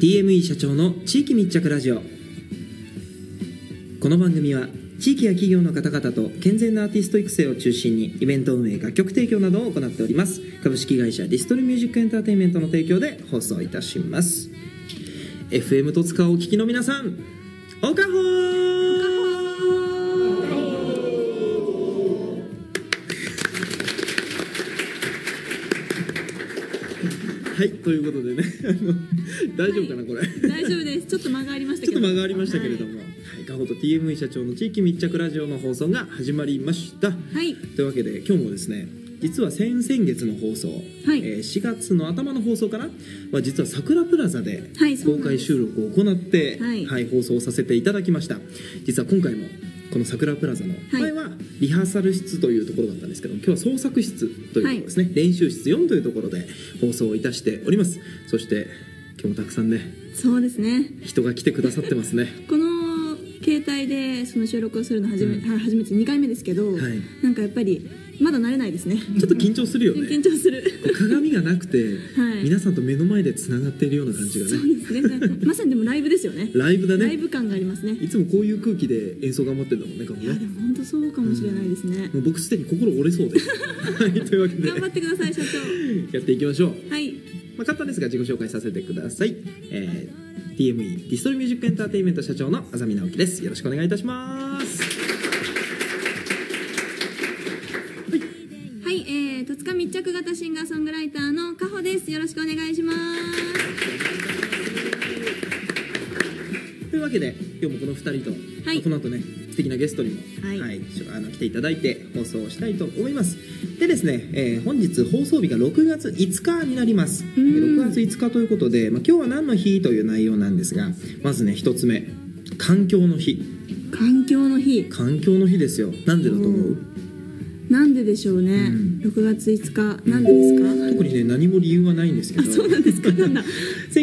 TME 社長の地域密着ラジオ。この番組は地域や企業の方々と健全なアーティスト育成を中心にイベント運営、楽曲提供などを行っております株式会社ディストルミュージックエンターテインメントの提供で放送いたします。 FM 戸塚をお聞きの皆さん、おかほー。はい、ということでね大丈夫かな、これ大丈夫です。ちょっと間がありましたけど、 ちょっと間がありましたけれども、かほと TME 社長の地域密着ラジオの放送が始まりました、はい、というわけで今日もですね、実は先々月の放送、はい4月の頭の放送かな、実は桜プラザで公開収録を行って、放送させていただきました。実は今回もこの桜プラザの前はリハーサル室というところだったんですけども、今日は創作室というところですね、練習室4というところで放送をいたしております。そして今日もたくさんね、 そうですね、 人が来てくださってますねこの携帯でその収録をするの初めて2回目ですけど、なんかやっぱりまだ慣れないですね。 ちょっと緊張するよね緊張する鏡がなくて、皆さんと目の前でつながっているような感じがね。 そうですね、まさにでもライブですよね。 ライブだね。 ライブ感がありますね。 いつもこういう空気で演奏頑張ってるんだもんね、 いやでも本当そうかもしれないですね、 もう僕すでに心折れそうですはい、というわけで頑張ってください社長。 やっていきましょう。 はい、 簡単ですが自己紹介させてください。TME ディストルミュージックエンターテインメント社長のあざみ直樹です。よろしくお願いいたします。 はい、戸塚密着型シンガーソングライターのかほです。よろしくお願いします。 というわけで今日もこの2人と、この後ね素敵なゲストにも、来ていただいて放送したいと思います。でですね、本日放送日が6月5日になります。6月5日ということで、今日は何の日という内容なんですが、まずね1つ目、環境の日。 環境の日。 環境の日ですよ。なんでだと思う？ なんででしょうね、6月5日なんでですか？ 特にね何も理由はないんですけど。 そうなんですか。なんだ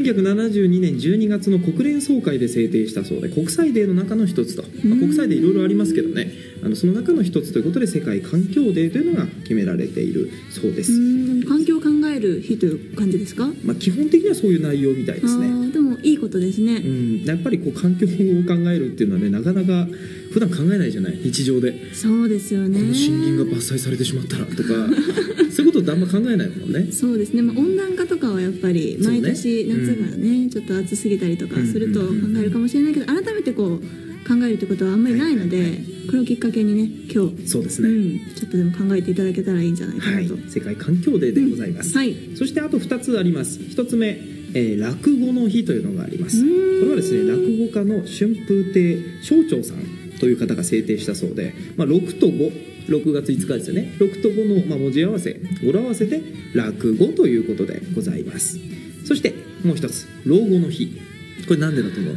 1972年12月の国連総会で制定したそうで、国際デーの中の一つと、国際デーいろいろありますけどね、その中の一つということで世界環境デーというのが決められているそうです。 環境を考える日という感じですか？ 基本的にはそういう内容みたいですね。 でもいいことですね。 やっぱりこう環境を考えるっていうのはね、なかなか普段考えないじゃない、日常で。 そうですよね。 この森林が伐採されてしまったらとかそういうことってあんま考えないもんね。 そうですね、温暖化とかはやっぱり毎年夏がね、ちょっと暑すぎたりとかすると考えるかもしれないけど、改めてこう考えるってことはあんまりないので、これをきっかけにね今日そうですね、ちょっとでも考えていただけたらいいんじゃないかなと、 世界環境デーでございます。そしてあと2つあります。1つ目、落語の日というのがあります。これはですね、落語家の春風亭昇長さんという方が制定したそうで、6と5、6月5日ですよね。6と5の文字合わせ、語呂合わせで落語ということでございます。そしてもう一つ、老後の日。これなんでだと思う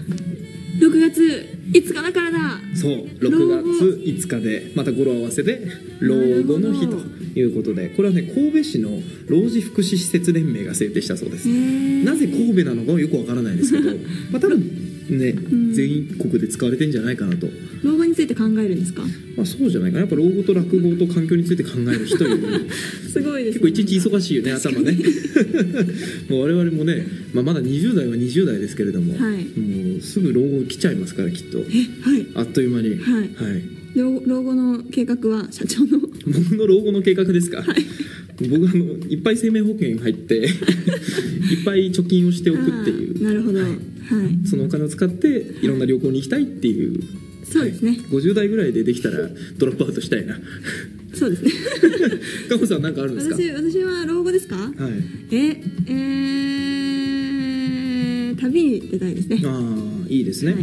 ？6月5日だからだ。 そう、6月5日でまた語呂合わせで老後の日ということで、これはね神戸市の老児福祉施設連盟が制定したそうです。なぜ神戸なのかはよくわからないですけど多分ね、全国で使われてんじゃないかなと。 老後について考えるんですか？ そうじゃないかな。やっぱ老後と落語と環境について考える人よりすごいですね。 結構一日忙しいよね、頭ねもう我々もね、まだ20代は20代ですけれども、もうすぐ老後来ちゃいますから、きっとあっという間に。 老後の計画は社長の僕の老後の計画ですか？僕いっぱい生命保険入っていっぱい貯金をしておくっていう。 なるほど、 そのお金を使っていろんな旅行に行きたいっていう。 そうですね、 50代ぐらいでできたらドロップアウトしたいな。 そうですねかほさん何かあるんですか？ 私は老後ですか？旅に出たいですね。 いいですね。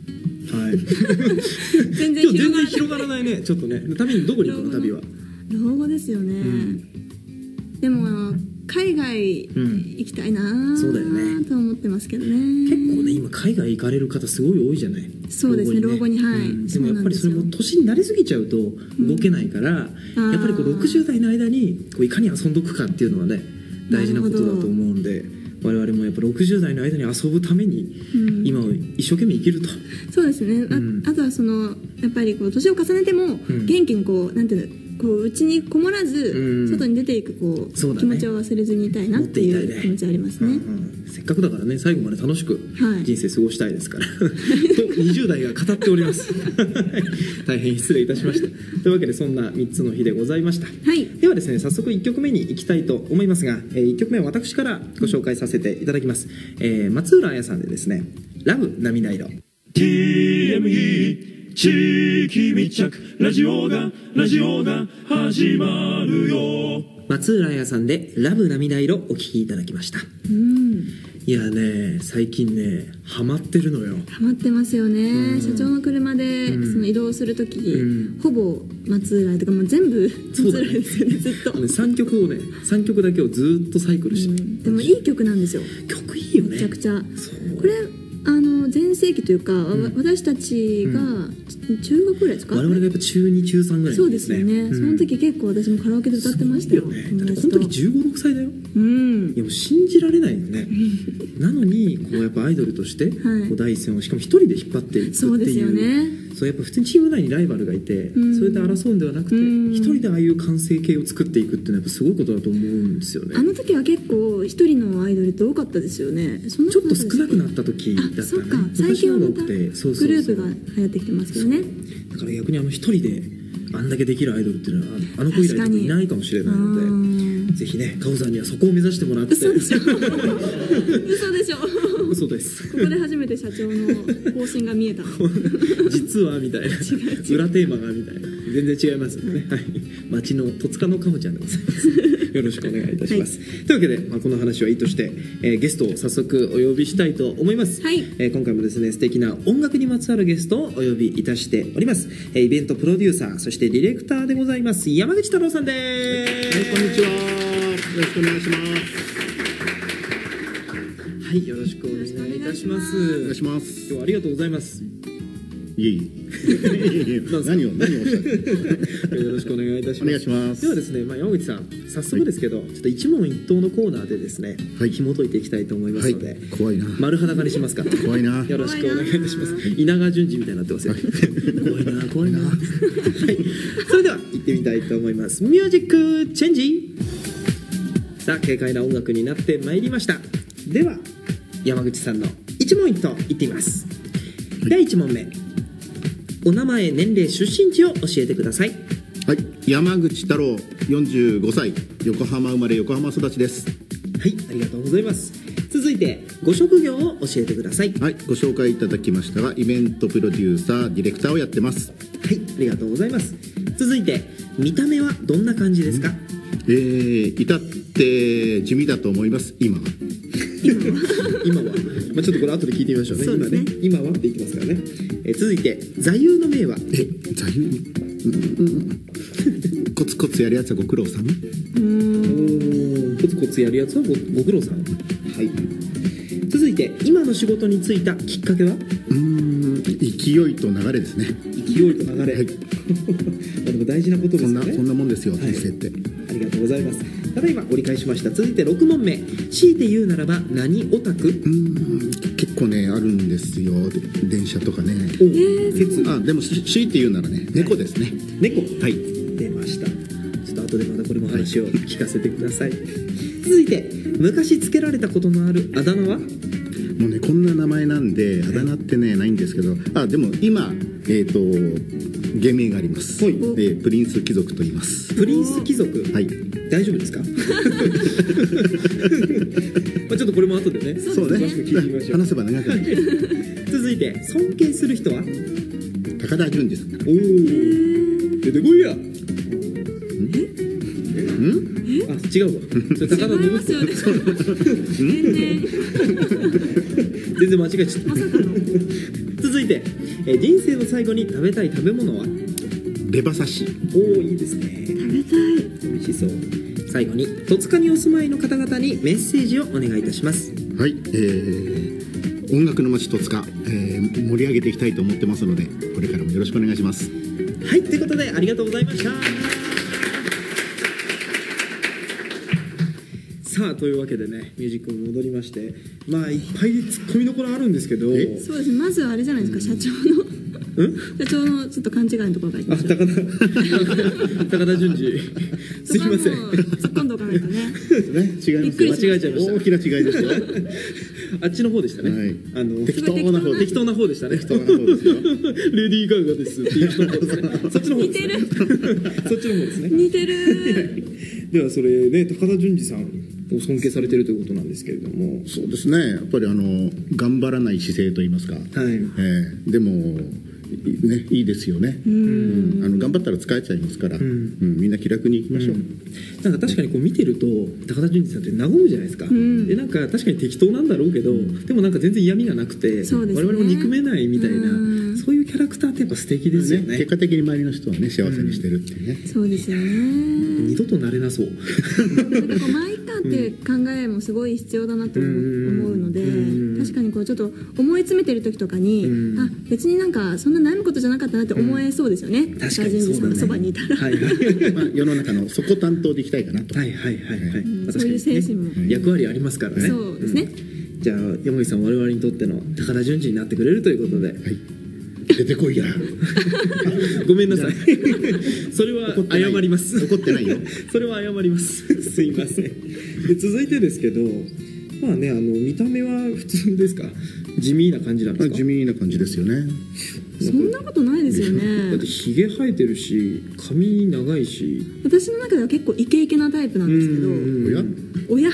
全然広がらないね。ちょっとね、旅にどこに行くの？旅は老後ですよね。でも海外行きたいなと思ってますけどね。結構ね、今海外行かれる方すごい多いじゃない。 そうですね、老後に。 でもやっぱりそれも年になりすぎちゃうと動けないから、やっぱりこう60代の間にこういかに遊んどくかっていうのはね、大事なことだと思うんで、我々もやっぱ60代の間に遊ぶために今を一生懸命生きると。 そうですね。あとはやっぱりこう年を重ねても元気にこうなんていうの、 こう内にこもらず外に出ていくこう気持ちを忘れずにいたいなっていう気持ちありますね。 せっかくだからね、最後まで楽しく人生過ごしたいですからと20代が語っております大変失礼いたしました。というわけでそんな3つの日でございました。ではですね、早速1曲目に行きたいと思いますが、1曲目は私からご紹介させていただきます。松浦彩さんでですね、ラブ涙色。 TME 地域密着ラジオが始まるよ。 松浦彩さんでラブ涙色お聴きいただきました。いやね、最近ねハマってるのよ。 ハマってますよね。社長の車でその移動するとき、ほぼ松浦とかもう全部松浦ですよね。ずっと 3曲だけをずっとサイクルして、 でもいい曲なんですよ。 曲いいよね、 めちゃくちゃ。これ全盛期というか、私たちが中学ぐらいですか。 我々がやっぱ中2中3ぐらい、 そうですよね。その時結構私もカラオケで歌ってましたよ。 だってこの時15、6歳だよ。いやもう信じられないよねなのにこうやっぱアイドルとしてこう第一線をしかも一人で引っ張っていくっていう。 そうですよね。 そうやっぱ普通にチーム内にライバルがいて、それで争うんではなくて一人でああいう完成形を作っていくっていうのはやっぱすごいことだと思うんですよね。 あの時は結構一人のアイドルって多かったですよね。 ちょっと少なくなった時だったね。 そうか、最近はまたグループが流行ってきてますけどね。 だから逆に一人であんだけできるアイドルっていうのはあの子以来多分いないかもしれないので、ぜひねカオさんにはそこを目指してもらって。 嘘でしょ嘘でしょ嘘です。 ここで初めて社長の方針が見えた実はみたいな裏テーマがみたいな、全然違いますよね。はい、町の戸塚のかほちゃんでございますよろしくお願いいたします、というわけで、この話はいいとして、ゲストを早速お呼びしたいと思います、今回もですね素敵な音楽にまつわるゲストをお呼びいたしております。イベントプロデューサーそしてディレクターでございます山口太郎さんです。 こんにちは、よろしくお願いします。 はい、よろしくお願いいたします。 お願いします。 今日はありがとうございます。 いえいえ何をおっしゃるよろしくお願いいたします。 お願いします。 ではですね、山口さん早速ですけど、ちょっと一問一答のコーナーでですね、紐解いていきたいと思いますので、 怖いな、 丸裸にしますから怖いな、 よろしくお願いいたします。稲川淳二みたいになってますよ怖いな怖いなはい、それでは行ってみたいと思います。ミュージックチェンジ。さあ軽快な音楽になってまいりました。では山口さんの一問一答いってみます。第1問目、お名前、年齢、出身地を教えてください。 はい、山口太郎、45歳、横浜生まれ横浜育ちです。 はい、ありがとうございます。続いてご職業を教えてください。 はい、ご紹介いただきましたがイベントプロデューサーディレクターをやってます。 はい、ありがとうございます。続いて見た目はどんな感じですか。 至って地味だと思います。今は今は、ちょっとこれ後で聞いてみましょうね。 そうですね、 今はって言ってますからね。続いて座右の銘は。 座右コツコツやるやつはご苦労さん。 コツコツやるやつはご苦労さん。はい。続いて今の仕事に就いたきっかけは。 勢いと流れですね。 勢いと流れ、はい、でも大事なことですよね。 そんなもんですよ、人生って。 ありがとうございます。ただいま折り返しました。続いて6問目、強いて言うならば何オタク。 結構ねあるんですよ、電車とかね。でも強いて言うならね、猫ですね。 猫、はい、出ました。ちょっと後でまたこれも話を聞かせてください、続いて昔つけられたことのあるあだ名は。 もうねこんな名前なんであだ名ってねないんですけど、でも今芸名があります。プリンス貴族と言います。 プリンス貴族、はい、大丈夫ですかちょっとこれも後でね、 そうね、 聞いてみましょう。 話せば長くなる続いて尊敬する人は。 高田純次さん。 おお、出てこいや。あ、違うわ。それ高田信彦。全然間違えちゃった。続いて人生の最後に食べたい食べ物は。 レバ刺し。 おお、いいですね。 食べたい。 美味しそう。最後に戸塚にお住まいの方々にメッセージをお願いいたします。 はい、音楽の街戸塚、盛り上げていきたいと思ってますのでこれからもよろしくお願いします。 はい、ということでありがとうございました。 さあというわけでね、ミュージックも戻りまして、まあいっぱいツッコミどころあるんですけど、 そうですね、まずはあれじゃないですか、社長のちょっと勘違いのところがありました。高田純次すいません、 突っ込んでおかないとね。 違いますよ、 間違えちゃいました。 大きな違いですよ。 あっちの方でしたね、 適当な方でしたね。 適当な方ですよ。 レディー・ガガですっていう人の方ですね。そっちの方ですね。そっちの方ですね。 似てる。 ではそれね、高田純次さんを尊敬されているということなんですけれども。 そうですね、やっぱり頑張らない姿勢といいますか、でもね、いいですよね。頑張ったら疲れちゃいますから、みんな気楽にいきましょう。 なんか確かにこう見てると高田純次さんって和むじゃないですか。でなんか確かに適当なんだろうけど、でもなんか全然嫌味がなくて、我々も憎めないみたいな、そういうキャラクターってやっぱ素敵ですよね。 結果的に周りの人はね、幸せにしてるっていうね。 そうですよね。 二度となれなそう。 マイカーって考えもすごい必要だなと思うので、確かにこうちょっと思い詰めてる時とかに、あ、別になんかそんな悩むことじゃなかったなって思えそうですよね。 確かにそうだね。 そばにいたら、 世の中のそこ担当でいきたいかなと。 そういう精神も役割ありますからね。 そうですね。 じゃあ山口さん、我々にとっての高田純次になってくれるということで、 出てこいや。 ごめんなさい。それは謝ります。 怒ってないよ。 それは謝ります。すいません。で続いてですけど、まあね、見た目は普通ですか？地味な感じなんですか？ 地味な感じですよね。 そんなことないですよね。 だってひげ生えてるし、髪長いし。 私の中では結構イケイケなタイプなんですけど。親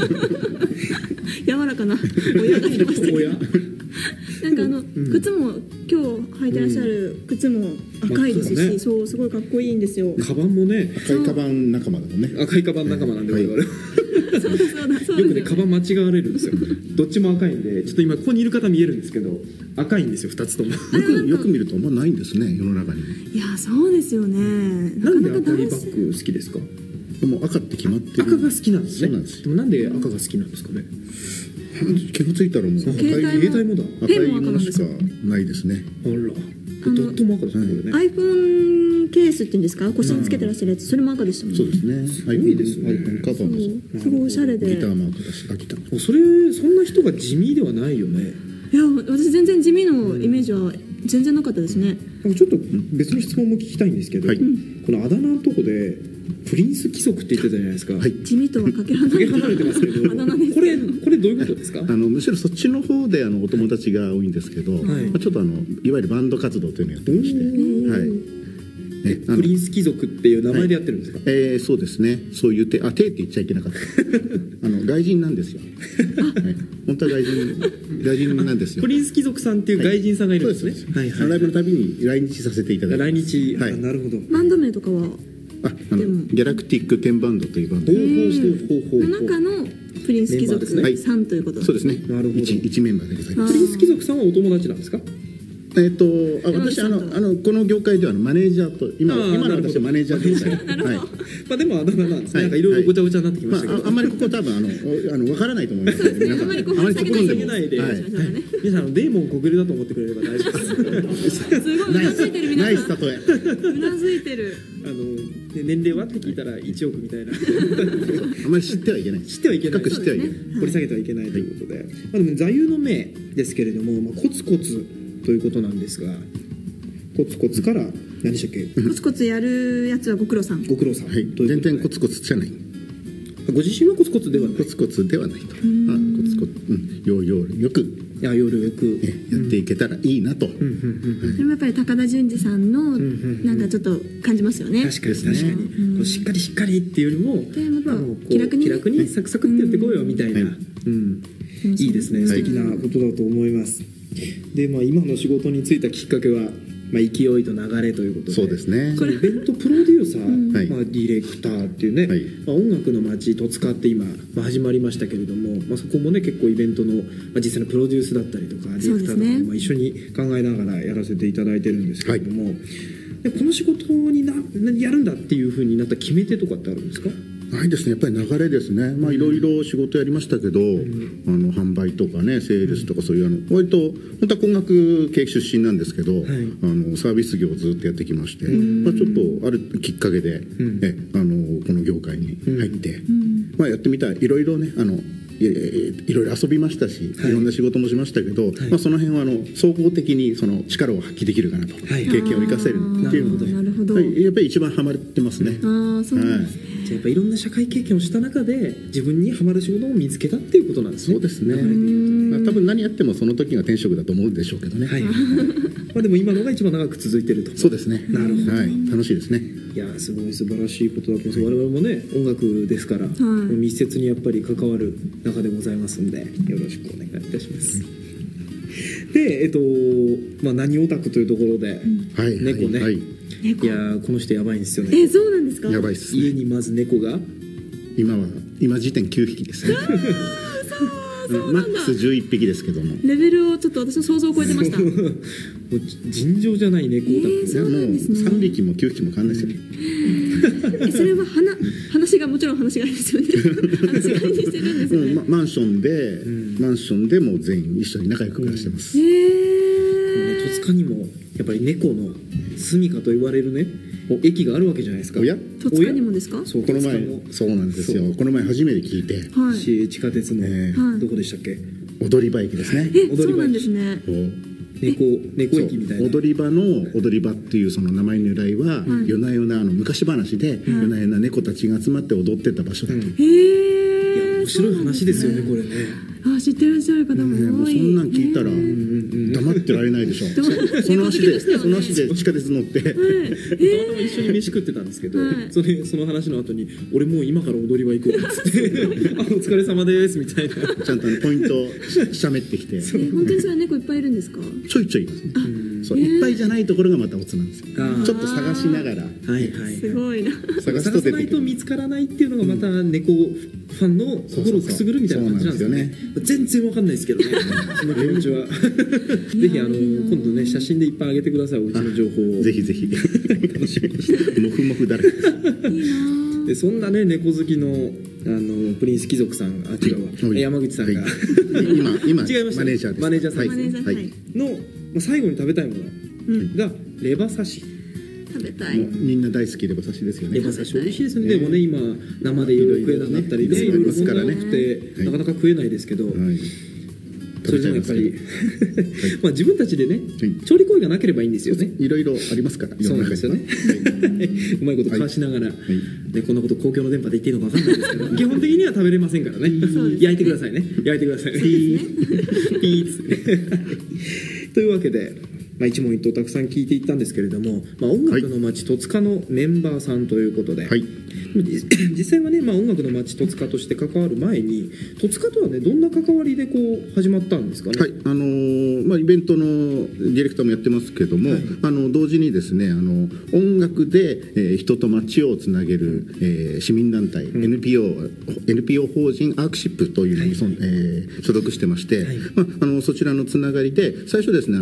柔らかな親がいましたけど。なんか靴も今日履いてらっしゃる靴も赤いですし、そうすごいかっこいいんですよ。 カバンもね、 赤いカバン仲間だもんね。 赤いカバン仲間なんで我々。よくね、カバン間違われるんですよ。どっちも赤いんで、ちょっと今ここにいる方見えるんですけど、赤いんですよ、2つとも。 よく見るとあんまないんですね、世の中に。 いや、そうですよね。 なんで赤いバッグ好きですか？ もう赤って決まってる。 赤が好きなんですね。 そうなんです。 でもなんで赤が好きなんですかね？ 気がついたらもう赤い携帯もだ。 赤いものしかないですね。 あら、ドットも赤ですね。 iPhone ケースっていうんですか、腰につけてらっしゃるやつ、それも赤でしたもんね。 そうですね。 すごいですね。 iPhone カバーもすごいおしゃれで。 ギターも赤だし、ギターも。 そんな人が地味ではないよね。 いや、私全然地味のイメージは全然なかったですね。 ちょっと別の質問も聞きたいんですけど、このあだ名のとこでプリンス貴族って言ってたじゃないですか。 地味とはかけ離れてますけど、これどういうことですか？ むしろそっちの方でお友達が多いんですけど、ちょっといわゆるバンド活動というのをやってまして、 プリンス貴族っていう名前でやってるんですか？ そうですね。そういう手って言っちゃいけなかった。外人なんですよ。本当は外人なんですよ。 プリンス貴族さんっていう外人さんがいるんですね。 ライブのたびに来日させていただいて。 来日、なるほど。 バンド名とかはギャラクティック10バンドというバンド。 の中のプリンス貴族さんということそうですね。 なるほど。 1メンバーでございます。 プリンス貴族さんはお友達なんですか？ 私この業界ではマネージャーと今の私はマネージャーです。 まあでもあだ名なんですね。なんかいろいろごちゃごちゃになってきましたけど、 あんまりここ多分わからないと思いますので、 あまりここ下げないで、 皆さんデーモン小暮だと思ってくれれば大丈夫です。 すごいうなずいてる皆さん。 ナイス例え。 うなずいてる。 年齢はって聞いたら1億みたいな。 あまり知ってはいけない。 知ってはいけない。 深く知ってはいけない。 掘り下げてはいけないということで、でも座右の銘ですけれども、コツコツということなんですが、コツコツから何でしたっけ？ コツコツやるやつはご苦労さん。 ご苦労さん。 全然コツコツじゃない。 ご自身はコツコツではない。 コツコツではないと。コツコツ、よく。 夜よくやっていけたらいいなと。それもやっぱり高田純次さんのなんかちょっと感じますよね。 確かにしっかりっていうよりも気楽にサクサクってやってこいよみたいな。いいですね。素敵なことだと思います。で、今の仕事に就いたきっかけは勢いと流れということで、 そうですね。 イベントプロデューサー、ディレクターっていうね、音楽の街戸塚って今、始まりましたけれども、そこもね結構イベントの、実際のプロデュースだったりとかディレクターとかも一緒に考えながらやらせていただいてるんですけれども、でこの仕事にやるんだっていうふうになった決め手とかってあるんですか？ ないですね。やっぱり流れですね。いろいろ仕事やりましたけど、販売とかね、セールスとかそういう割と本当は工学系出身なんですけど、サービス業をずっとやってきまして、ちょっとあるきっかけで、この業界に入って、やっってみたらいろいろねいろいろ遊びましたし、いろんな仕事もしましたけど、その辺は総合的にその力を発揮できるかなと、経験を生かせるっていうので、やっぱり一番ハマってますね。 そうなんですね。 じゃあやっぱいろんな社会経験をした中で自分にハマる仕事を見つけたっていうことなんですね。 そうですね。多分何やってもその時が転職だと思うんでしょうけどね。 でも今のが一番長く続いてると。 そうですね。 なるほど。 楽しいですね。 いやすごい素晴らしいことだと思います。我々もね音楽ですから、密接にやっぱり関わる中でございますんで、よろしくお願いいたします。で何オタクというところで、猫ね、いやこの人やばいんですよね。 そうなんですか。 やばいっすね。 家にまず猫が今時点9匹ですね。マックス11匹ですけども、 レベルをちょっと私の想像を超えてました。もう尋常じゃない猫オタクですね。 もう3匹も9匹も変わんないですよね。 それは話がもちろん話がいいですよね。話がいいにしてるんですよね。 マンションでもう全員一緒に仲良く暮らしてます。 戸塚にもやっぱり猫の住処と言われるね駅があるわけじゃないですか。 戸塚にもですか。 この前そうなんですよ。この前初めて聞いて、 地下鉄のどこでしたっけ、 踊り場駅ですね。 そうなんですね。 猫駅みたいな。 踊り場の踊り場っていうその名前の由来は、夜な夜な昔話で、夜な夜な猫たちが集まって踊ってた場所だと。 面白い話ですよねこれね。 知ってらっしゃる方も多い。 そんなん聞いたら黙ってられないでしょ。その足で地下鉄乗ってたまたま一緒に飯食ってたんですけど、その話の後に俺もう今から踊り場行こうっつってお疲れ様ですみたいな、 ちゃんとポイントをしゃべってきて。 本当にそれは猫いっぱいいるんですか。 ちょいちょいいますね。そういっぱいじゃないところがまたオツなんですよ。ちょっと探しながら、 すごいな。 探さないと見つからないっていうのがまた猫ファンの心をくすぐるみたいな感じなんですよね。全然わかんないですけどね、その気持ちは。ぜひ今度ね写真でいっぱいあげてください、おうちの情報を。ぜひぜひ。楽しみにしてモフモフだらけです。 でそんなね猫好きのプリンス貴族さん、違うわ、山口さんが今違いました、 マネージャーです。 マネージャーさんの最後に食べたいものがレバ刺し。 食べたい。 みんな大好きレバ刺しですよね。 レバ刺し美味しいですね。でもね今生でいろいろ食えなくなったりね、いろいろ問題が多くてなかなか食えないですけど、それでもやっぱり自分たちでね調理行為がなければいいんですよね。 いろいろありますから。 そうなんですよね。うまいこと交わしながらこんなこと公共の電波で言っていいのか分かんないですけど、基本的には食べれませんからね。焼いてくださいね。焼いてくださいね。ピーというわけで一問一答たくさん聞いていったんですけれども、音楽の街戸塚のメンバーさんということで、実際はね、音楽の街戸塚として関わる前に戸塚とはねどんな関わりで始まったんですかね。 イベントのディレクターもやってますけども、同時にですね音楽で、人と街をつなげる、市民団体、NPO 法人アークシップというのに所属してまして、そちらのつながりで最初ですね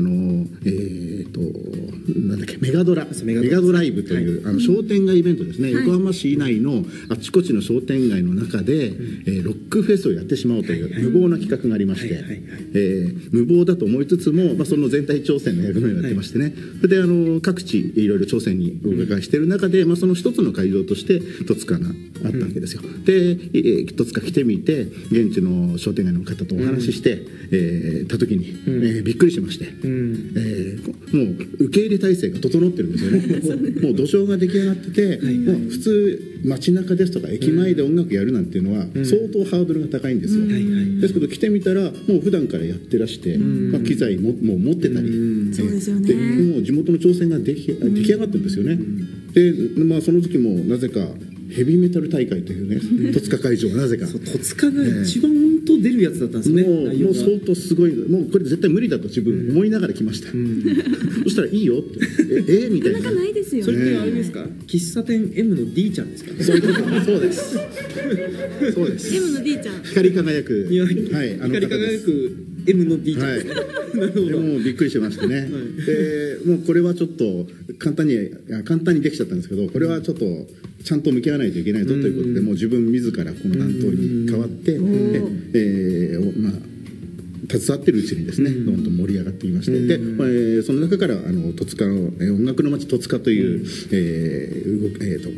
なんだっけメガドライブという商店街イベントですね、横浜市以内のあちこちの商店街の中で、ロックフェスをやってしまおうという無謀な企画がありまして、無謀だと思いつつも、その全体挑戦の役目をやってましてね、それで各地いろいろ挑戦にお伺いしている中で、その一つの会場として戸塚があったわけですよ。で戸塚来てみて現地の商店街の方とお話ししてた時に、びっくりしまして、もう受け入れ体制が整ってるんですよね。もう土壌が出来上がってて、もう普通街中ですとか駅前で音楽やるなんていうのは相当ハードルが高いんですよ。ですけど来てみたらもう普段からやってらして、機材ももう持ってたり、 そうですよね。 もう地元の挑戦が出来上がってるんですよね。で、その時もなぜかヘビーメタル大会というね、戸塚会場はなぜか戸塚が一番本当出るやつだったんですね。 もう相当すごい、もうこれ絶対無理だと自分思いながら来ました。そしたらいいよってみたいな。 なかなかないですよね。 それってあれですか、喫茶店 M の D ちゃんですか。 そうです。そうです。 M の D ちゃん、 光り輝く、 光り輝く M の D ちゃんですね。 でもびっくりしましてね。でもうこれはちょっと簡単にできちゃったんですけど、これはちょっとちゃんと向き合わないといけないぞということで、もう自分自らこの担当に変わって、 携わってるうちにですね、どんどん盛り上がっていまして、で、その中から戸塚の音楽の街戸塚という、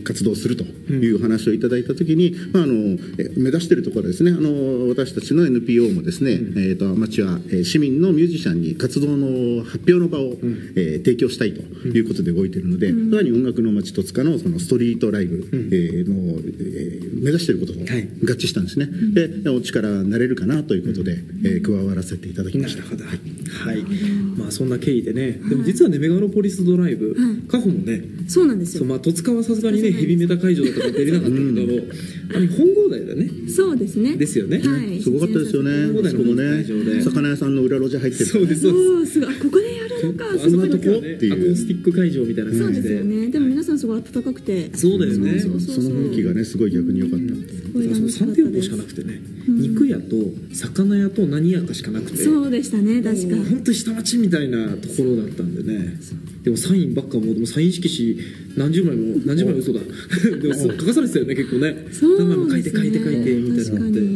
活動をするという話をいただいたときに、目指しているところですね、私たちの NPO もですね、アマチュア市民のミュージシャンに活動の発表の場を、提供したいということで動いているので、さらに音楽の街戸塚のそのストリートライブ、の、目指していることと合致したんですね。で、お力になれるかなということで、加わらせていただきました。 はい、まあそんな経緯でね、でも実はね、メガロポリスドライブ、カホもね、 そうなんですよ。 まあ戸塚はさすがにね、ヘビメタ会場だとか出れなかったけど、本郷台だね。 そうですね。 ですよね。 すごかったですよね。ここもね、魚屋さんの裏路地入ってる。 そうです。 すごい。ここでやるのか。 そんなとこっていうアコースティック会場みたいな感じで。 そうですよね。でも皆さんすごい温かくて。 そうだよね。 その雰囲気がね、すごい逆に良かった。 3店舗しかなくてね、肉屋と魚屋と何屋かしかなくて、 そうでしたね、確か本当に下町みたいなところだったんでね。でもサインばっかも、でもサイン色紙何十枚嘘だでも書かされてたよね、結構ね。何枚も書いてみたいになって、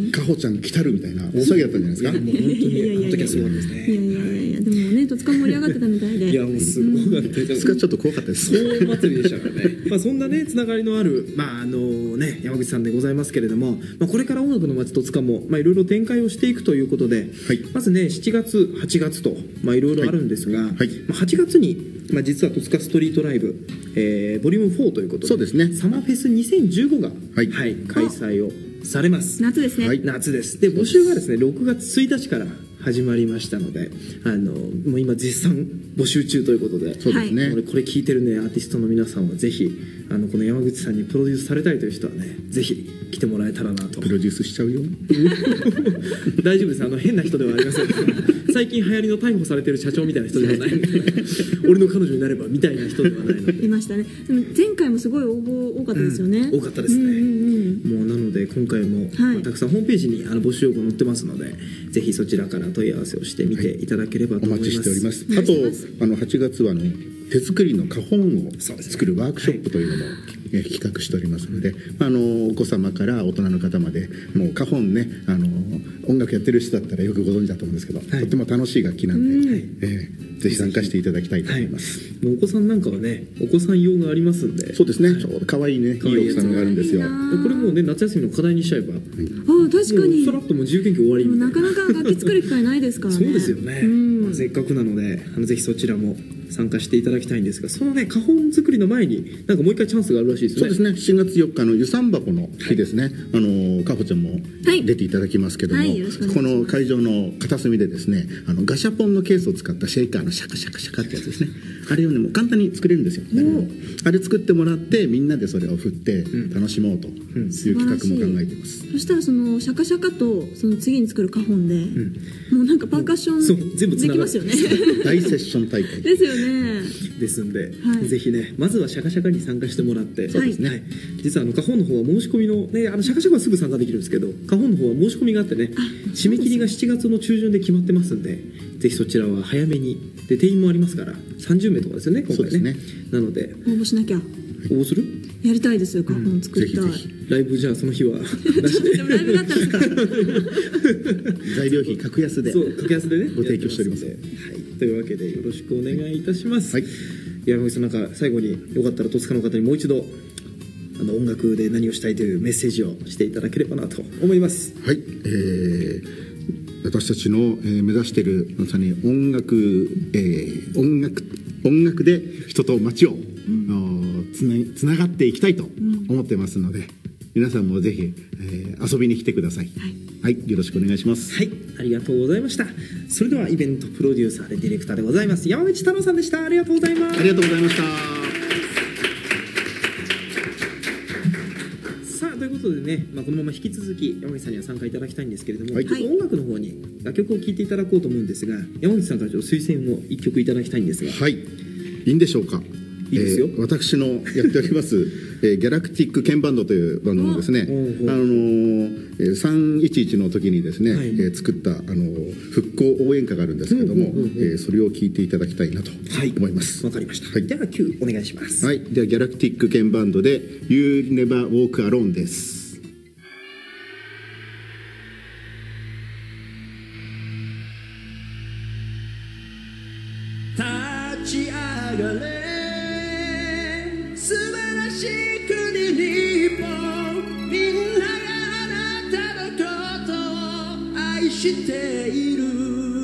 カホちゃん来たるみたいな大騒ぎだったんじゃないですか。 本当にあの時はそうなんですね。 いやでもね、戸塚盛り上がってたみたいで、 いやもうすごかった。 戸塚ちょっと怖かったです。 そう祭りでしたからね。まあそんなね、つながりのあるね、山口さんでございますけれども、これから音楽の街戸塚もいろいろ展開をしていくということで、まずね、7月8月といろいろあるんですが、8月に実は戸塚ストリートライブ、ボリューム4ということで、 そうですね、 サマフェス2015が、開催をされます。 夏ですね。 夏です。で、募集がですね、6月1日から始まりましたので、もう今絶賛募集中ということで、 そうですね、 これ聞いてるね、アーティストの皆さんはぜひこの山口さんにプロデュースされたいという人はね、ぜひ来てもらえたらなと。 プロデュースしちゃうよ大丈夫です。変な人ではありません。最近流行りの逮捕されてる社長みたいな人ではないので俺の彼女になればみたいな人ではないので。 いましたね。でも前回もすごい応募多かったですよね。 多かったですね。もうなので今回もたくさんホームページに募集要項載ってますので、ぜひそちらから問い合わせをしてみていただければと思います。 お待ちしております。あと8月は手作りの花本を作るワークショップというのも企画しておりますので、お子様から大人の方まで、もう花本ね、音楽やってる人だったらよくご存知だと思うんですけど、とっても楽しい楽器なんで、ぜひ参加していただきたいと思います。 もうお子さんなんかはね、お子さん用がありますんで。 そうですね、ちょうど可愛いね、いいお子さんがあるんですよ。 これもうね、夏休みの課題にしちゃえば、 確かにさらっともう自由研究終わりみたいな。 なかなか楽器作る機会ないですからね。 そうですよね。せっかくなのでぜひそちらも参加していただきたいんですが、そのね、花本作りの前になんかもう一回チャンスがあるらしいですね。 そうですね、7月4日の湯散箱の日ですね、かほちゃんも出ていただきますけども、この会場の片隅でですね、ガシャポンのケースを使ったシェイカーのシャカシャカシャカってやつですね、あれをね、もう簡単に作れるんですよ。あれ作ってもらってみんなでそれを振って楽しもうという企画も考えています。 そしたらそのシャカシャカとその次に作る花本で、もうなんかパーカッションできますよね。 大セッション大会ですよね。 ですんで、ぜひね、まずはシャカシャカに参加してもらって、そうですね。実は花本の方は申し込みのね、シャカシャカはすぐ参加できるんですけど、花本の方は申し込みがあってね、締め切りが7月の中旬で決まってますんで、ぜひそちらは早めに、で定員もありますから30名とかですよね、今回ね。なので応募しなきゃ。 応募する？ やりたいですよ、花本作りたい。 ライブじゃあその日は出して。 でもライブだったら材料費格安で、 格安でねご提供しております。 というわけでよろしくお願いいたします。山口さん、なんか最後によかったら戸塚の方にもう一度音楽で何をしたいというメッセージをしていただければなと思います。 はい、私たちの目指しているまさに音楽で人と街をつながっていきたいと思ってますので、皆さんもぜひ遊びに来てください。はい、よろしくお願いします。 はい、ありがとうございました。それではイベントプロデューサーでディレクターでございます山口太郎さんでした。ありがとうございます。 ありがとうございました。 ということでね、このまま引き続き山口さんには参加いただきたいんですけれども、音楽の方に楽曲を聴いていただこうと思うんですが、山口さんから推薦を1曲いただきたいんですが。 はい、いいんでしょうか。いいですよ。私のやっておりますギャラクティック鍵バンドというバンドのですね、311の時にですね、作った復興応援歌があるんですけども、それを聴いていただきたいなと思います。 わかりました。では Q お願いします。 はい、ではギャラクティック鍵バンドで You Never Walk Alone です。 ち上がれ素晴らしい国日本みんながあなたのことを愛している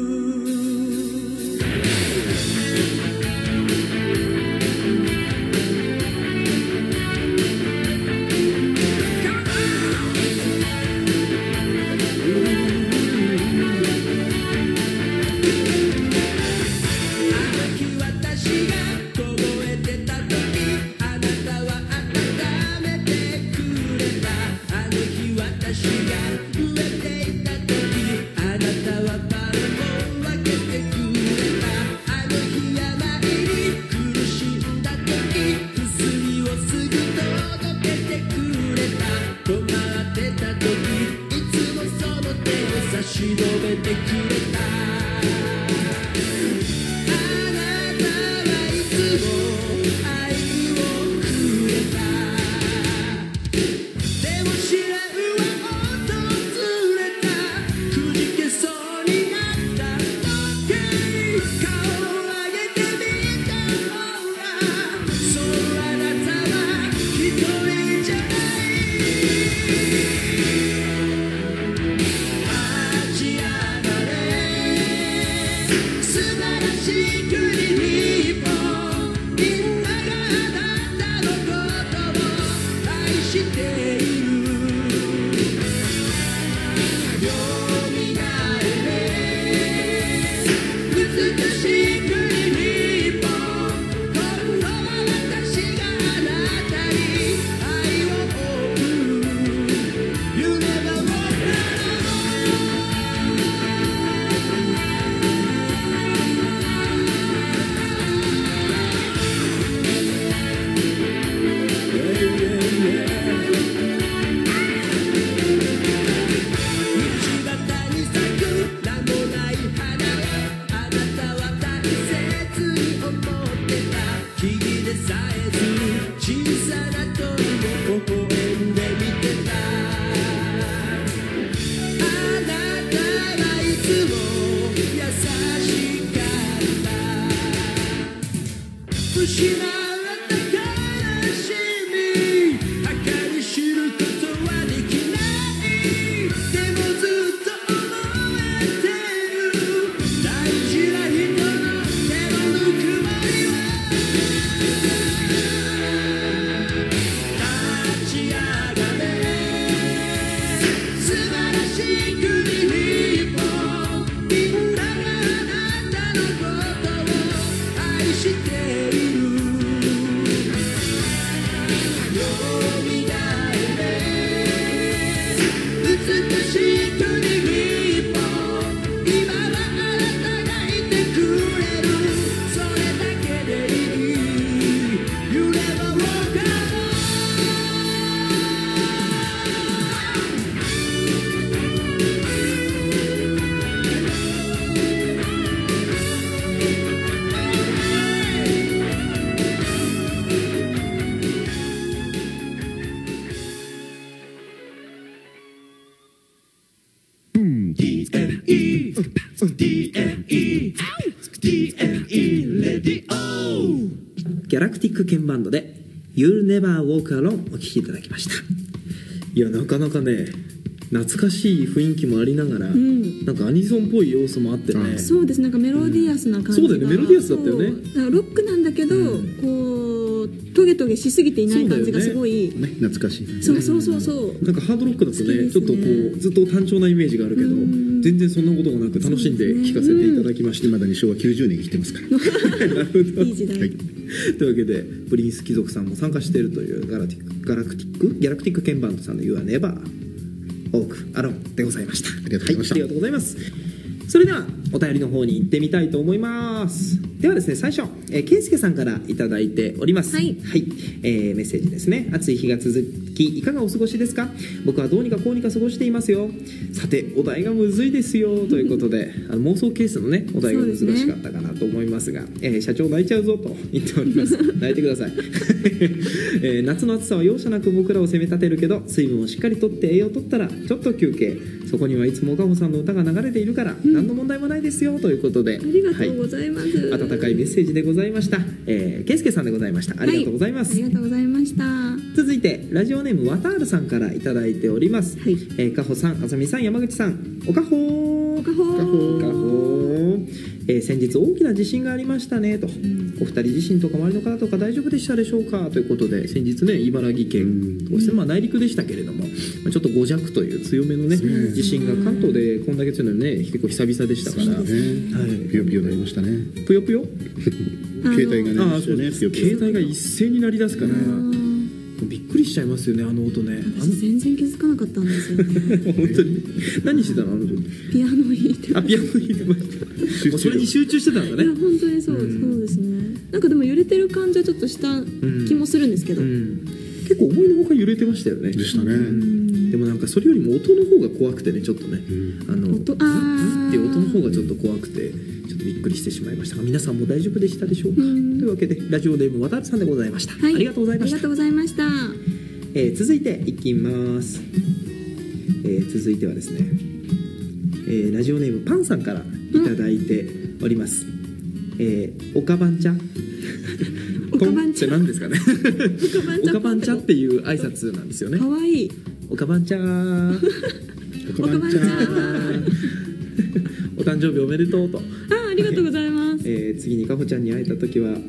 ギャラクティック鍵盤ドで You'll Never Walk Alone お聴きいただきました。いやなかなかね懐かしい雰囲気もありながら、なんかアニソンっぽい要素もあってね。 そうです、なんかメロディアスな感じが、 そうだよね、メロディアスだったよね。 ロックなんだけど、こうトゲトゲしすぎていない感じがすごい、 ね、懐かしい。 そうそうそうそう。 なんかハードロックだとね、ちょっとこうずっと単調なイメージがあるけど、全然そんなことがなく楽しんで聴かせていただきました。 未だに昭和90年生きてますから。 なるほど。いい時代。はい、 というわけでプリンス貴族さんも参加しているというギャラクティック鍵盤ドさんの You Are Never Walk Alone でございました。 ありがとうございました。 ありがとうございます。それではお便りの方に行ってみたいと思います。ではですね、最初、圭介さんからいただいております。はい、はい、メッセージですね。暑い日が続きいかがお過ごしですか？僕はどうにかこうにか過ごしていますよ。さてお題がむずいですよということで妄想ケースのねお題が難しかったかなと思いますが、社長泣いちゃうぞと言っております。泣いてください。夏の暑さは容赦なく僕らを責め立てるけど、水分をしっかりとって栄養をとったらちょっと休憩、そこにはいつも岡穂さんの歌が流れているから何の問題もない前ですよということで、 ありがとうございます、 はい、温かいメッセージでございました。けいすけさんでございました。ありがとうございます、 はい、ありがとうございました。 続いてラジオネームわたーるさんからいただいております。 はい、 かほさん、あさみさん、山口さん、おかほー。 おかほー。 おかほー。先日大きな地震がありましたねと、お二人自身とか周りの方とか大丈夫でしたでしょうかということで、先日ね茨城県、内陸でしたけれども、ちょっと5弱という強めのね地震が関東でこんだけ強いのね結構久々でしたから、はい、 ぴよぴよなりましたね。 ぷよぷよ携帯がね、 携帯が一斉に鳴り出すからびっくりしちゃいますよね、あの音ね。 私全然気づかなかったんですよね本当に何してたのあの時。 ピアノ弾いてました。 ピアノ弾いてましたもうそれに集中してたんだね。 いや本当にそう、そうですね。なんかでも揺れてる感じはちょっとした気もするんですけど、 結構思いのほか揺れてましたよね。 でしたね。 でもなんかそれよりも音の方が怖くてね、ちょっとね、 音っていう音の方がちょっと怖くてちょっとびっくりしてしまいましたが、皆さんも大丈夫でしたでしょうか。というわけでラジオネームわたるさんでございました、はい、ありがとうございました。 ありがとうございました。 続いていきます。続いてはですね、ラジオネームパンさんからいただいております。おかばんちゃおかばんちゃって何ですかねおかばんちゃっていう挨拶なんですよね。 かわいい。 おかばんちゃーおかばんちゃーお誕生日おめでとうと。 ありがとうございます。 次にかほちゃんに会えた時は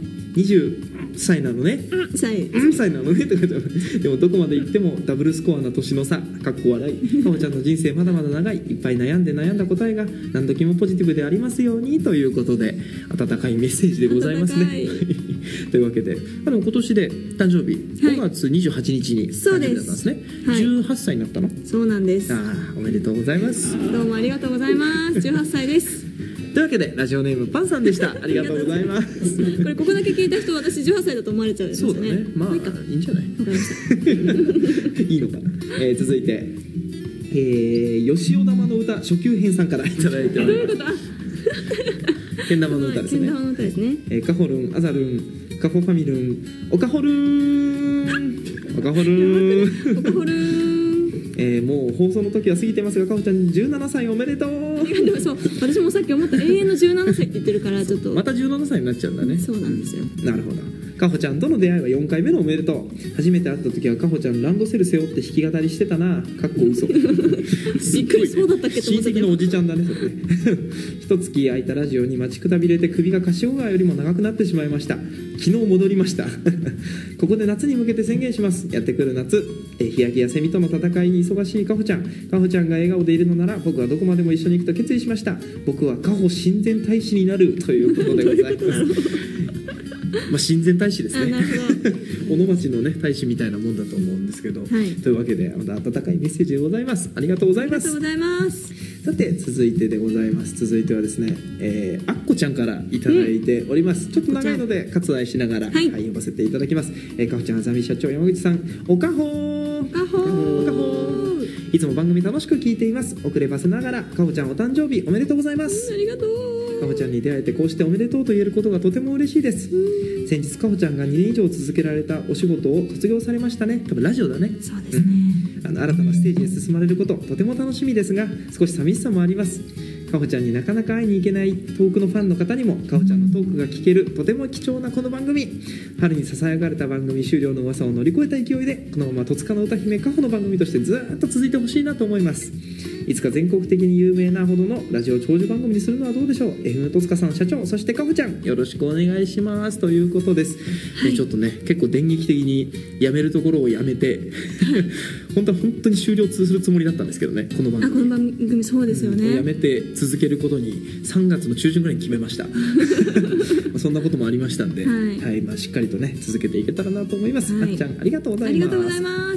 20歳なのね、歳なのねとかでもどこまで行ってもダブルスコアな年の差かっこ笑い。かほちゃんの人生まだまだ長い、いっぱい悩んだ答えが何時もポジティブでありますようにということで、温かいメッセージでございますねというわけで、今年で誕生日5月28日に誕生日だったんですね。18歳になったの。そうなんです。 おめでとうございます。 どうもありがとうございます。18歳ですというわけでラジオネームパンさんでした。ありがとうございます。 これここだけ聞いた人、私18歳だと思われちゃうんですね。 そうだね。まあいいんじゃない。わかりましたいいのかな。続いて、吉尾玉の歌初級編さんからいただいております。けん玉の歌ですね。けん玉の歌ですね。かほるん、あざるん、かほファミルン、おかほるん、おかほるん、おかほるん。もう放送の時は過ぎてますが、かほちゃん17歳おめでとう。 でもそう、私もさっき思った、永遠の17歳って言ってるからちょっとまた17歳になっちゃうんだね。 そうなんですよ。 なるほど。かほちゃんとの出会いは4回目のおめでとう。初めて会った時はかほちゃんランドセル背負って弾き語りしてたな、かっこ嘘びっくり。そうだったっけと思って。 親戚のおじちゃんだねそれね一月空いたラジオに待ちくたびれて首が柏川よりも長くなってしまいました。昨日戻りましたここで夏に向けて宣言します。やってくる夏、日焼けやセミとの戦いに忙しいかほちゃんが笑顔でいるのなら僕はどこまでも一緒に行くと決意しました。僕はかほ親善大使になるということでございます親善大使ですね小野町のね大使みたいなもんだと思うんですけど、というわけでまた温かいメッセージでございます。ありがとうございます。 ありがとうございます。 さて続いてでございます。続いてはですね、あっこちゃんからいただいております。ちょっと長いので割愛しながら、読ませていただきます。かほちゃん、あざみ社長、山口さん、おかほー、おかほー、おかほー。いつも番組楽しく聞いています。遅ればせながらかほちゃんお誕生日おめでとうございます。 ありがとう。 かほちゃんに出会えてこうしておめでとうと言えることがとても嬉しいです。先日かほちゃんが2年以上続けられたお仕事を卒業されましたね。多分ラジオだね。 そうですね、 新たなステージに進まれることとても楽しみですが、少し寂しさもあります。かほちゃんになかなか会いに行けない遠くのファンの方にもかほちゃんのトークが聞けるとても貴重なこの番組、春にささやかれた番組終了の噂を乗り越えた勢いでこのまま戸塚の歌姫かほの番組としてずっと続いてほしいなと思います。いつか全国的に有名なほどのラジオ長寿番組にするのはどうでしょう。 FM 戸塚さん社長、そしてかほちゃんよろしくお願いしますということです、ちょっとね結構電撃的に辞めるところをやめて本当に終了するつもりだったんですけどね、この番組。 この番組そうですよね、 辞めて続けることに3月の中旬ぐらいに決めましたそんなこともありましたんで、しっかりとね続けていけたらなと思います。あっちゃんありがとうございます。 ありがとうございます。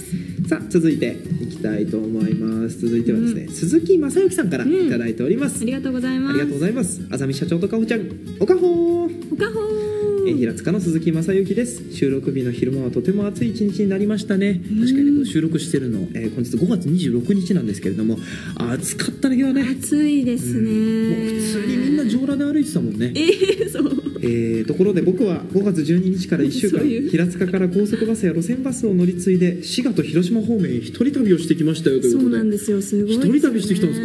さあ続いていきたいと思います。続いてはですね、鈴木正幸さんからいただいております、 ありがとうございます。 ありがとうございます。あざみ社長とかほちゃんおかほー、 おかほー。平塚の鈴木正幸です。収録日の昼間はとても暑い一日になりましたね。確かに、ね、収録してるの、本日5月26日なんですけれども、暑かったね今日はね。 暑いですね、もう普通にみんな上裸で歩いてたもんね。 そうところで僕は5月12日から1週間平塚から高速バスや路線バスを乗り継いで滋賀と広島方面へ一人旅をしてきましたよということで。 そうなんですよ、すごいですよね。 一人旅してきたんですか。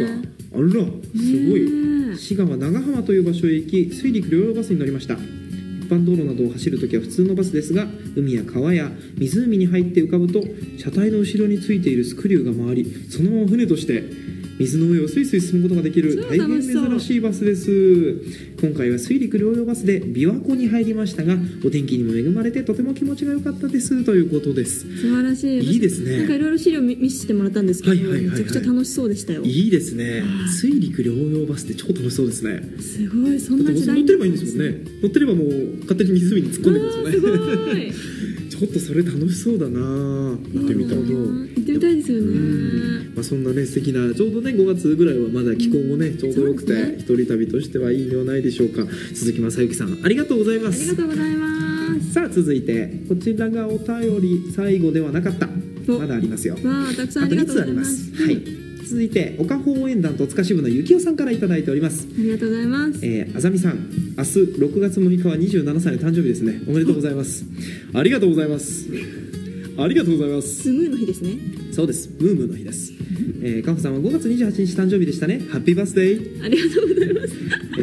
あらすごい。滋賀は長浜という場所へ行き水陸両用バスに乗りました。一般道路などを走るときは普通のバスですが、海や川や湖に入って浮かぶと車体の後ろについているスクリューが回り、そのまま船として水の上をスイスイ進むことができる大変珍しいバスです。今回は水陸両用バスで琵琶湖に入りましたが、お天気にも恵まれてとても気持ちが良かったですということです。 素晴らしい。 いいですね。 なんかいろいろ資料見せてもらったんですけど、めちゃくちゃ楽しそうでしたよ。 いいですね。水陸両用バスって超楽しそうですね。 すごい。そんな時代乗ってればいいんですもんね。乗ってればもう勝手に湖に突っ込んでくるんですよね。 すごいちょっとそれ楽しそうだな。行ってみたい。 行ってみたいですよね。 まあそんなね素敵な、ちょうどね5月ぐらいはまだ気候もねちょうど良くて、一人旅としてはいいのではないでしょうか。鈴木雅之さんありがとうございます。 ありがとうございます。 さあ続いてこちらがお便り最後ではなかった。まだありますよ。 わあたくさんありがとうございます。 はい。続いて岡保応援団戸塚支部のゆきおさんからいただいております。 ありがとうございます。 あざみさん、明日6月6日は27歳の誕生日ですね。おめでとうございます。ありがとうございます。ありがとうございます。 ムーの日ですね。 そうです。ムームーの日です。かほさんは5月28日誕生日でしたね。ハッピーバースデー。 ありがとうございます。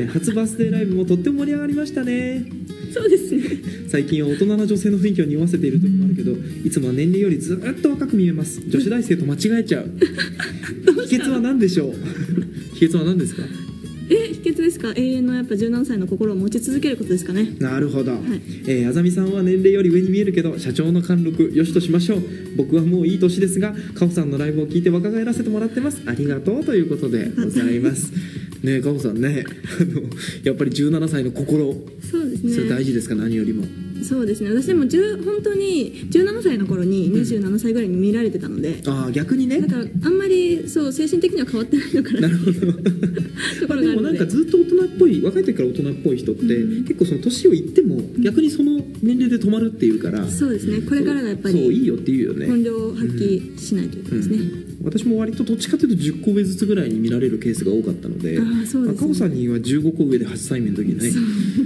初バースデーライブもとっても盛り上がりましたね。 そうですね。 最近は大人な女性の雰囲気を匂わせている時もあるけど、いつもは年齢よりずっと若く見えます。女子大生と間違えちゃう。秘訣は何でしょう。秘訣は何ですか。 秘訣ですか。永遠のやっぱ17歳の心を持ち続けることですかね。 なるほど。あざみさんは年齢より上に見えるけど社長の貫禄よしとしましょう。僕はもういい年ですがかほさんのライブを聞いて若返らせてもらってます。ありがとうということでございますね。かほさんねやっぱり17歳の心、 そうですね、 それ大事ですか。何よりも。 そうですね。私も本当に17歳の頃に27歳ぐらいに見られてたので、 ああ逆にね。 だからあんまりそう精神的には変わってないのかな。なるほどところがあるので。 でもなんかずっと大人っぽい、若い時から大人っぽい人って、結構その年をいっても逆にその年齢で止まるっていうから、 そうですね。これからがやっぱりそういいよっていうよね。 本領を発揮しないということですね。 私も割とどっちかというと10個上ずつぐらいに見られるかほさんにはさんには15個上で初対面の時にね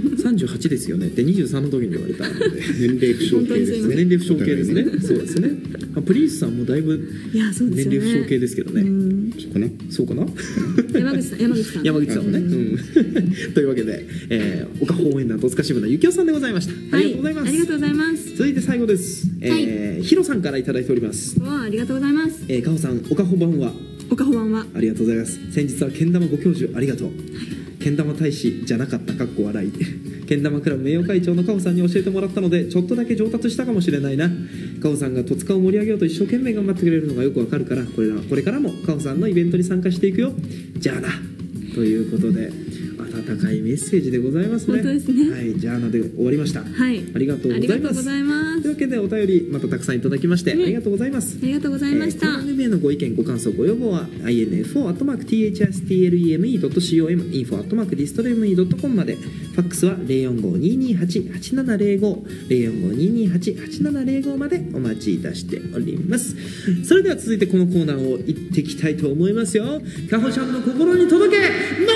38ですよねって23の時に言われたので年齢不詳系ですね。 年齢不詳系ですね。そうですね。プリンスさんもだいぶ年齢不詳系ですけどね。そうかな。 山口さんもね。 というわけで岡保応援団戸塚支部のゆきおさんでございました。ありがとうございます。 ありがとうございます。 続いて最後です。ひろさんからいただいております。 ありがとうございます。 かほさん岡保版は岡保版はありがとうございます。先日はけん玉ご教授ありがとう。けん玉大使じゃなかったかっこ笑い。けん玉クラブ名誉会長のかほさんに教えてもらったのでちょっとだけ上達したかもしれないな。かほさんが戸塚を盛り上げようと一生懸命頑張ってくれるのがよくわかるから、これからもかほさんのイベントに参加していくよ。じゃあなということで温かいメッセージでございますね。 本当ですね。 はい、じゃあなで終わりました。 はい、 ありがとうございます。というわけでお便りまたたくさんいただきまして、ありがとうございます。 ありがとうございました。 番組へのご意見ご感想ご要望は info@thstreme.com info@distreme.com まで。ファックスは 045-228-8705 045-228-8705 までお待ちいたしております。それでは続いてこのコーナーを行っていきたいと思いますよ。かほちゃんの心に届け妄想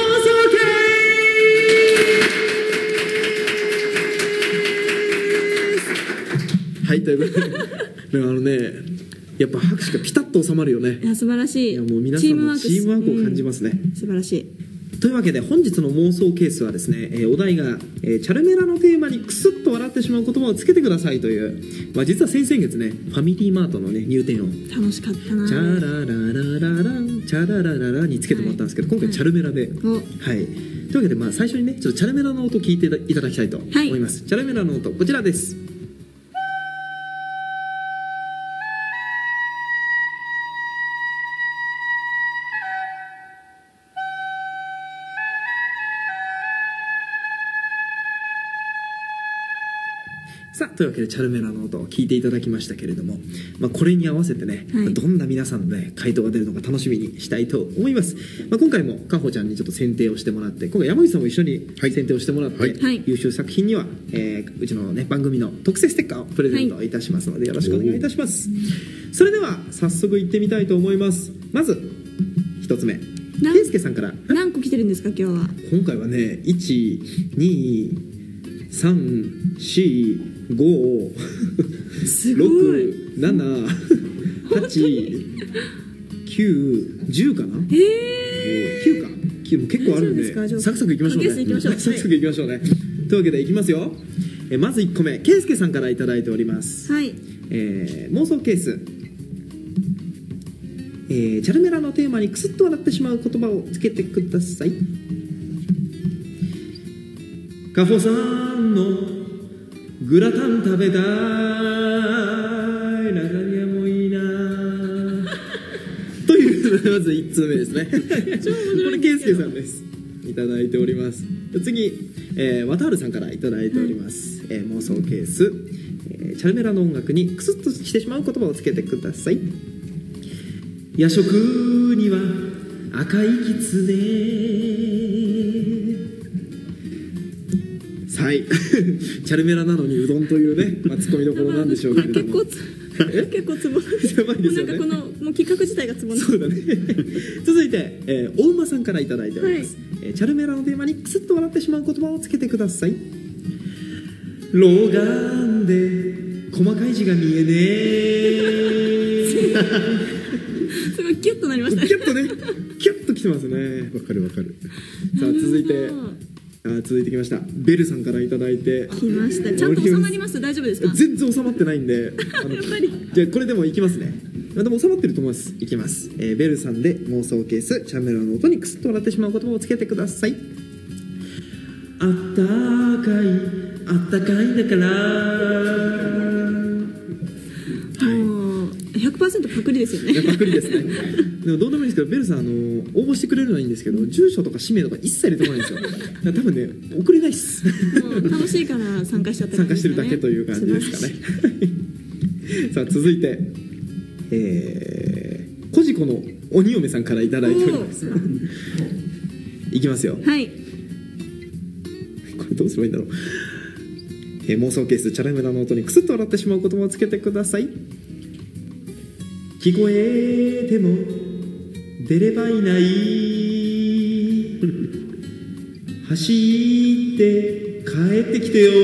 はい、ということでやっぱ拍手がピタッと収まるよね。 いや素晴らしい。 いやもう皆さんのチームワークを感じますね。 素晴らしい。 というわけで本日の妄想ケースはですね、お題が、チャルメラのテーマにクスッと笑ってしまう言葉をつけてくださいという、実は先々月ねファミリーマートのね入店を楽しかったな。 チャララララランチャララララにつけてもらったんですけど、今回チャルメラで、はい、というわけで最初にねちょっとチャルメラの音を聞いていただきたいと思います。チャルメラの音こちらです。さあというわけでチャルメラの音を聞いていただきましたけれども、これに合わせてね、どんな皆さんの、ね、回答が出るのか楽しみにしたいと思います。今回もかほちゃんにちょっと選定をしてもらって、今回山口さんも一緒に選定をしてもらって、優秀作品には、うちの、ね、番組の特製ステッカーをプレゼントいたしますので、よろしくお願いいたします。それでは早速行ってみたいと思います。まず一つ目、圭介さんから。 何個来てるんですか今日は。 今回はね12345 6、7、8、9、10かな。 9か結構あるんでサクサクいきましょうね。サクサクいきましょうね。というわけでいきますよ。まず1個目、ケイスケさんからいただいております。 はい。 妄想ケース、チャルメラのテーマにクスッと笑ってしまう言葉をつけてください。カホさんのグラタン食べたい、ラザニアもいいなというまず1通目ですね。これケイスケさんです。いただいております。次、ワタールさんからいただいております。妄想ケース、チャルメラの音楽にクスッとしてしまう言葉をつけてください。夜食には赤いキツネ、はい、チャルメラなのにうどんというね、ツッコミどころなんでしょうけれども、 結構ツボなんですよ。なんかこのもう企画自体がツボなんです。そうだね。 続いて、大馬さんからいただいております。チャルメラのテーマにクスッと笑ってしまう言葉をつけてください。老眼で細かい字が見えねえ。 すごいキュッとなりましたね。 キュッとね、キュッときてますね。わかるわかる。さあ続いてきました。ベルさんからいただいてきました。ちゃんと収まります？大丈夫ですか？ 全然収まってないんで、やっぱりじゃあこれでもいきますね。でも収まってると思います。いきます。ベルさんで妄想ケース、チャンネルの音にクスッと笑ってしまう言葉をつけてください。あったかいんだから。 100% パクリですよね。 パクリですね。でもどうでもいいんですけど、ベルさん応募してくれるのはいいんですけど、住所とか氏名とか一切入れてこないんですよ。だから多分ね、送れないっす。 もう楽しいから参加しちゃった感じですかね。参加してるだけという感じですかね。さあ続いて、コジコの鬼嫁さんからいただいております。いきますよ。 はい。 これどうすればいいんだろう。妄想ケース、チャラメラの音にクスッと笑ってしまう言葉をつけてください。聞こえても出ればいない走って帰ってきてよ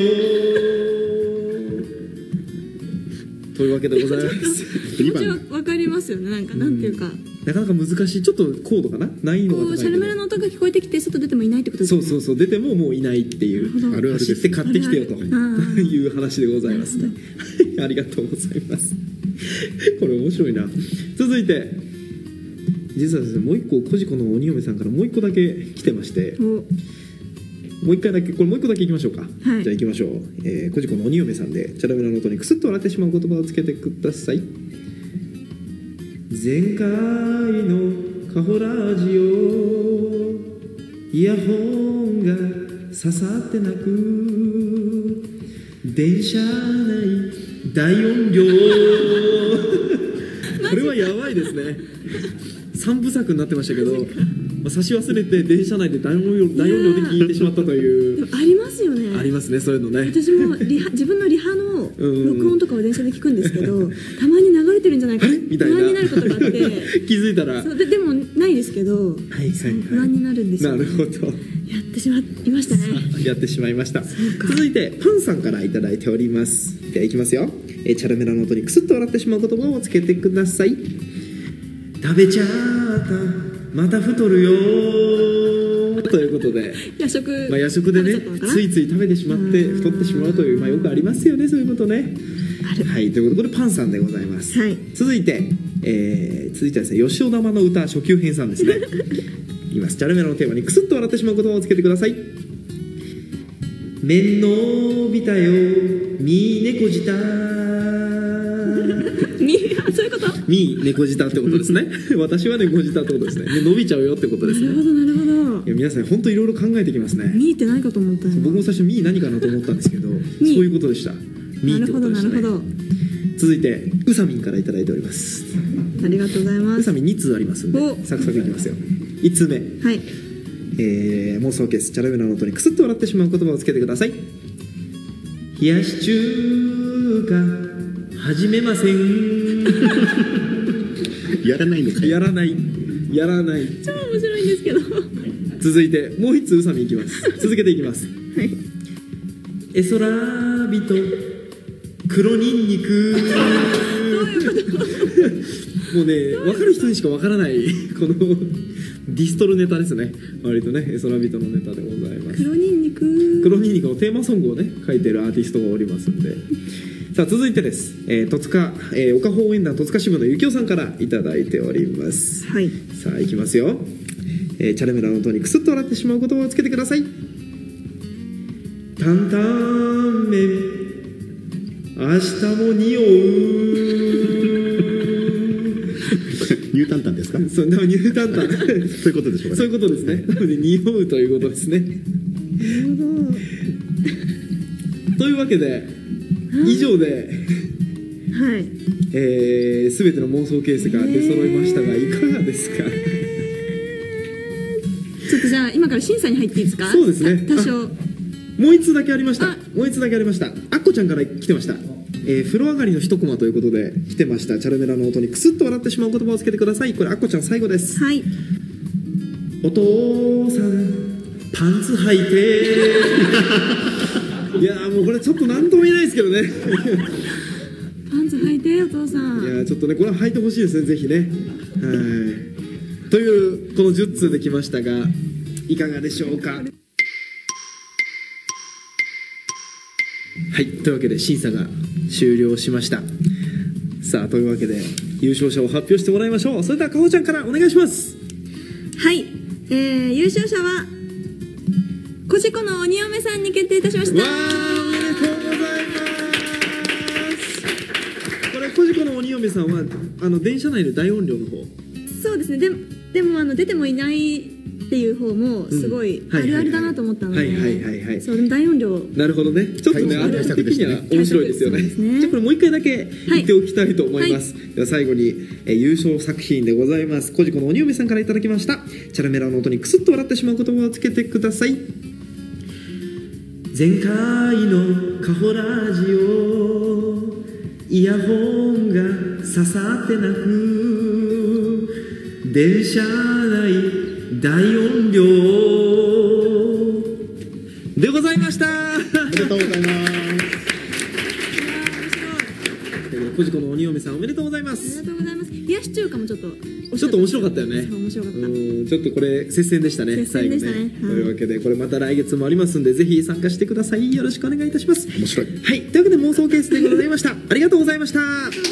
というわけでございます。 気持ちは分かりますよね。なんかなんていうか、 なかなか難しい、ちょっと高度かな、難易度が高い。 シャルメラの音が聞こえてきて外出てもいないってことですね。 そう出てももういないっていう、あるある走って買ってきてよという話でございますね。ありがとうございます。これ面白いな。続いて、実はですね、もう一個コジコの鬼嫁さんからもう一個だけ来てまして、もう一個だけいきましょうか。じゃあいきましょう。コジコの鬼嫁さんでチャラメラの音にクスッと笑ってしまう言葉をつけてください。前回のカホラジオ、イヤホンが刺さってなく、電車内大音量これはやばいですね。3部作になってましたけど、差し忘れて電車内で大音量で聞いてしまったという。 ありますよね。 ありますね、そういうのね。 私も自分のリハの録音とかを電車で聞くんですけど、たまに流れてるんじゃないかみたいな不安になることがあって気づいたらでもないですけど、不安になるんですよ。 なるほど。 やってしまいましたね。 やってしまいました。続いてパンさんからいただいております。ではいきますよ。チャラメラの音にクスッと笑ってしまう言葉をつけてください。食べちゃったまた太るよということで、夜食でね、ついつい食べてしまって太ってしまうという、よくありますよね、そういうことね。はい、ということでこれパンさんでございます。続いてはですね、吉尾玉の歌初級編さんですね。いきます。チャラメラのテーマにクスッと笑ってしまう言葉をつけてください。面のびたよみ猫舌そういうこと？ 猫舌ってことですね。私は猫舌ってことですね。伸びちゃうよってことですね。 なるほど。 いや皆さん本当いろいろ考えてきますね。 ミーって何かと思った。 僕も最初ミー何かなと思ったんですけど、そういうことでした。ミーってことでしたね。なるほど。続いてうさみんからいただいております。 ありがとうございます。 うさみん2通ありますんでサクサクいきますよ。1通目、はい、妄想ケース、チャラメラの音にクスッと笑ってしまう言葉をつけてください。冷やし中華始めません。 やらないのか。 やらない超面白いんですけど。 続いてもう一つうさみいきます。続けていきます。はい。絵空人黒ニンニク。もうね、分かる人にしか分からないこのデディストルネタですね。割とね空人のネタでございます。 黒ニンニクのテーマソングをね書いてるアーティストがおりますんでさあ続いてです、戸塚、岡法応援団戸塚支部のゆきおさんからいただいております。 はい。 さあいきますよ。チャルメラの音にクスッと笑ってしまう言葉をつけてください。担々麺明日も匂うニュータンタンですか？ そう、ニュータンタンそういうことでしょうかね。 そういうことですね。なので匂うということですね。 なるほど。 というわけで以上ではい。 全ての妄想ケースが出揃いましたが、いかがですか？ ちょっとじゃあ今から審査に入っていいですか？ そうですね。 多少。 もう一つだけありました。あっこちゃんから来てました。風呂上がりの一コマということで来てました。チャルメラの音にクスッと笑ってしまう言葉をつけてください。これあっこちゃん最後です。 はい。 お父さんパンツ履いていやもうこれちょっと何とも言えないですけどねパンツ履いてお父さん。 いやちょっとねこれは履いてほしいですね、ぜひね。はいというこの10通できましたがいかがでしょうか。はいというわけで審査が終了しました。さあというわけで優勝者を発表してもらいましょう。それではかほちゃんからお願いします。 はい、優勝者はこじこの鬼嫁さんに決定いたしました。 わーおめでとうございます。これこじこの鬼嫁さんは電車内の大音量の方。 そうですね。でも出てもいないっていう方もすごいあるあるだなと思ったので、そうでも大音量。 なるほどね。ちょっとねアーティスト的には面白いですよね。じゃあこれもう一回だけ言っておきたいと思います。では最後に優勝作品でございます。こじこの鬼嫁さんからいただきました。チャルメラの音にクスッと笑ってしまう言葉をつけてください。前回のカホラジオイヤホンが刺さってなく電車内大音量でございました。 ありがとうございます。 こじこの鬼嫁さんおめでとうございます。 ありがとうございます。冷やし中華もちょっと面白かったよね。 面白かった。 ちょっとこれ接戦でしたね。 接戦でしたね。 というわけでこれまた来月もありますんでぜひ参加してください。よろしくお願いいたします。 面白い。 はい、というわけで妄想ケースでございました。ありがとうございました。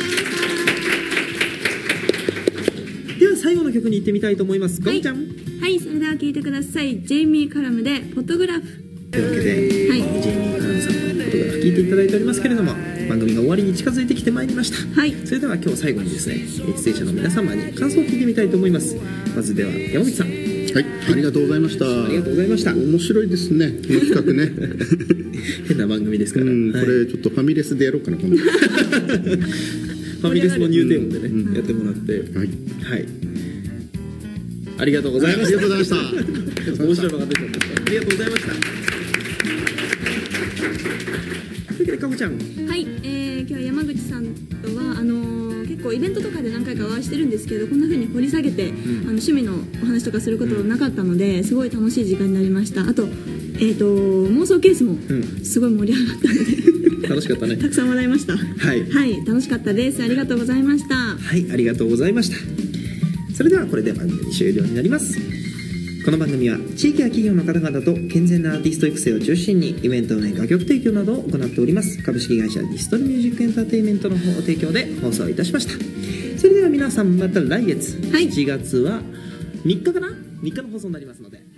では最後の曲に行ってみたいと思います。かほちゃん。 はい、それでは聴いてください。ジェイミー・カラムでフォトグラフ。 というわけで、ジェイミー・カラムさんのフォトグラフ聴いていただいておりますけれども、番組が終わりに近づいてきてまいりました。はい。それでは今日最後にですね、出演者の皆様に感想を聞いてみたいと思います。まずでは山口さん。はい、 ありがとうございました。 ありがとうございました。 面白いですね、この企画ね。 変な番組ですから。これちょっとファミレスでやろうかな。ファミレスの入店音でね、やってもらって。はい。ありがとうございました。 ありがとうございました。 面白いのが出ちゃった。ありがとうございました。というわけでかほちゃん。 はい、今日は山口さんとは結構イベントとかで何回かお会いしてるんですけど、こんな風に掘り下げて、趣味のお話とかすることなかったので、すごい楽しい時間になりました。あと妄想ケースもすごい盛り上がったので、 楽しかったね。 たくさん笑いました。はい、楽しかったです。ありがとうございました。 はい、ありがとうございました。それではこれで番組終了になります。この番組は地域や企業の方々と健全なアーティスト育成を中心にイベントの楽曲提供などを行っております株式会社ディストリミュージックエンターテインメントの方を提供で放送いたしました。それでは皆さんまた来月、7月は3日かな、3日の放送になりますので